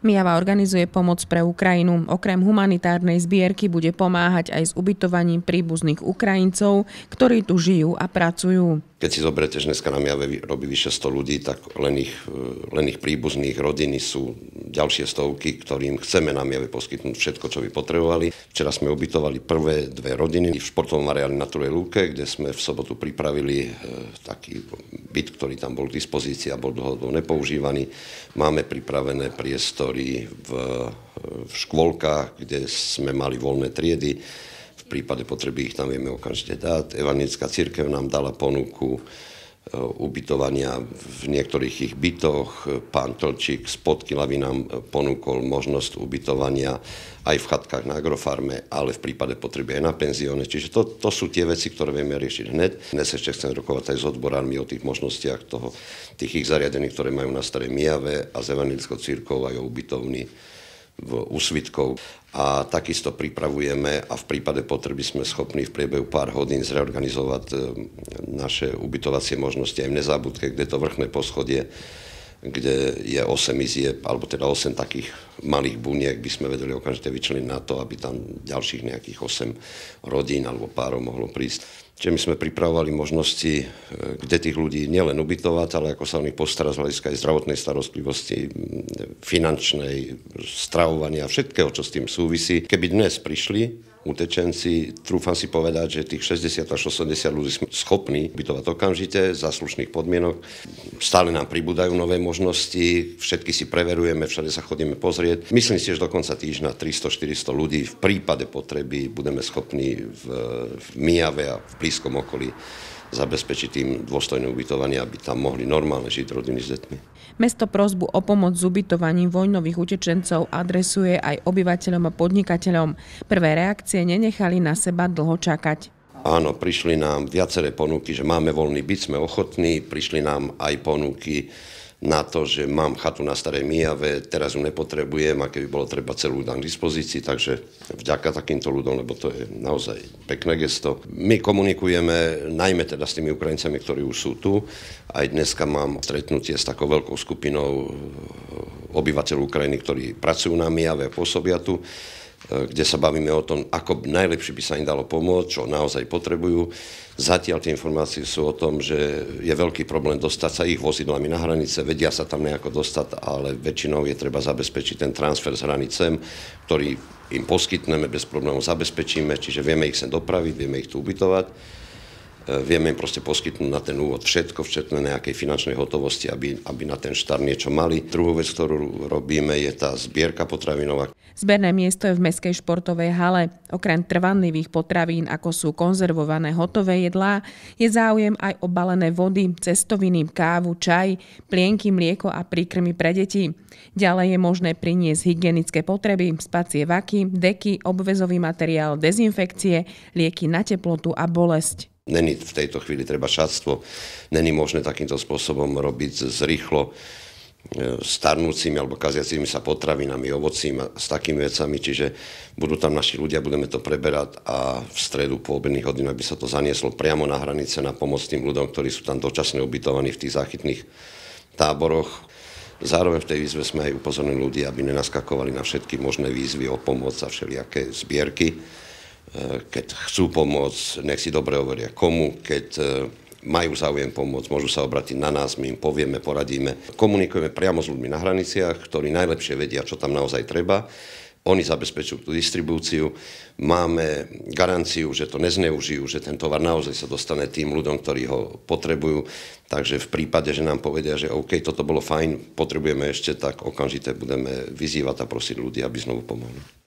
Mijava organizuje pomoc pre Ukrajinu. Okrem humanitárnej zbierky bude pomáhať aj s ubytovaním príbuzných Ukrajincov, ktorí tu žijú a pracujú. Keď si zoberete, že dneska na Mijave robí vyše 100 ľudí, tak len ich príbuzných rodiny sú ďalšie stovky, ktorým chceme na Mijave poskytnúť všetko, čo by potrebovali. Včera sme ubytovali prvé 2 rodiny v športovom areáli na Turej Lúke, kde sme v sobotu pripravili taký byt, ktorý tam bol k dispozícii a bol dlhodobo nepoužívaný. Máme pripravené priestory v škôlkach, kde sme mali voľné triedy. V prípade potreby ich tam vieme okamžite dať. Evanjelická cirkev nám dala ponuku ubytovania v niektorých ich bytoch. Pán Tlčík z Podkylavy nám ponúkol možnosť ubytovania aj v chatkách na agrofarme, ale v prípade potreby aj na penzióne. Čiže to sú tie veci, ktoré vieme riešiť hneď. Dnes ešte chcem rokovať aj s odborármi o tých možnostiach tých ich zariadení, ktoré majú na Starej Mijave a s Evanjelickou cirkvou aj o ubytovni v Úsvitkov. A takisto pripravujeme a v prípade potreby sme schopní v priebehu pár hodín zreorganizovať naše ubytovacie možnosti aj v Nezábudke, kde to vrchné poschodie, kde je 8 izieb, alebo teda 8 takých malých buniek, by sme vedeli okamžite vyčleniť na to, aby tam ďalších nejakých 8 rodín alebo párov mohlo prísť. Čiže my sme pripravovali možnosti, kde tých ľudí nielen ubytovať, ale ako sa o nich postarať z hľadiska aj zdravotnej starostlivosti, finančnej, stravovania, všetkého, čo s tým súvisí. Keby dnes prišli utečenci, trúfam si povedať, že tých 60 až 80 ľudí sme schopní ubytovať okamžite za slušných podmienok. Stále nám pribúdajú nové možnosti, všetky si preverujeme, všade sa chodíme pozrieť. Myslím si, že do konca týždňa 300-400 ľudí v prípade potreby budeme schopní v Mijave a v blízkom okolí zabezpečiť tým dôstojné ubytovanie, aby tam mohli normálne žiť rodiny s deťmi. Mesto prosbu o pomoc s ubytovaním vojnových utečencov adresuje aj obyvateľom a podnikateľom. Prvé reakcie nenechali na seba dlho čakať. Áno, prišli nám viaceré ponuky, že máme voľný byt, sme ochotní. Prišli nám aj ponuky na to, že mám chatu na Starej Mijave, teraz ju nepotrebujem a keby bolo treba celú dám k dispozícii, takže vďaka takýmto ľuďom, lebo to je naozaj pekné gesto. My komunikujeme najmä teda s tými Ukrajincami, ktorí už sú tu. Aj dneska mám stretnutie s takou veľkou skupinou obyvateľov Ukrajiny, ktorí pracujú na Mijave a pôsobia tu, kde sa bavíme o tom, ako najlepšie by sa im dalo pomôcť, čo naozaj potrebujú. Zatiaľ tie informácie sú o tom, že je veľký problém dostať sa ich vozidlami na hranice, vedia sa tam nejako dostať, ale väčšinou je treba zabezpečiť ten transfer z hranicem, ktorý im poskytneme, bez problémov zabezpečíme, čiže vieme ich sem dopraviť, vieme ich tu ubytovať. Vieme im proste poskytnúť na ten úvod všetko, včetne nejakej finančnej hotovosti, aby na ten štart niečo mali. Druhú vec, ktorú robíme, je tá zbierka potravinová. Zberné miesto je v mestskej športovej hale. Okrem trvanlivých potravín, ako sú konzervované hotové jedlá, je záujem aj o balené vody, cestoviny, kávu, čaj, plienky, mlieko a príkrmy pre deti. Ďalej je možné priniesť hygienické potreby, spacie vaky, deky, obväzový materiál, dezinfekcie, lieky na teplotu a bolesť. Není v tejto chvíli treba šatstvo, není možné takýmto spôsobom robiť s rýchlo starnúcimi alebo kaziacimi sa potravinami, ovocím a s takými vecami, čiže budú tam naši ľudia, budeme to preberať a v stredu po obedných hodinách by sa to zanieslo priamo na hranice na pomoc tým ľuďom, ktorí sú tam dočasne ubytovaní v tých záchytných táboroch. Zároveň v tej výzve sme aj upozornili ľudí, aby nenaskakovali na všetky možné výzvy o pomoc a všelijaké zbierky. Keď chcú pomôcť, nech si dobre hovoria komu, keď majú záujem pomôcť, môžu sa obrátiť na nás, my im povieme, poradíme. Komunikujeme priamo s ľuďmi na hraniciach, ktorí najlepšie vedia, čo tam naozaj treba. Oni zabezpečujú tú distribúciu. Máme garanciu, že to nezneužijú, že ten tovar naozaj sa dostane tým ľuďom, ktorí ho potrebujú. Takže v prípade, že nám povedia, že OK, toto bolo fajn, potrebujeme ešte, tak okamžite budeme vyzývať a prosiť ľudí, aby znovu pomohli.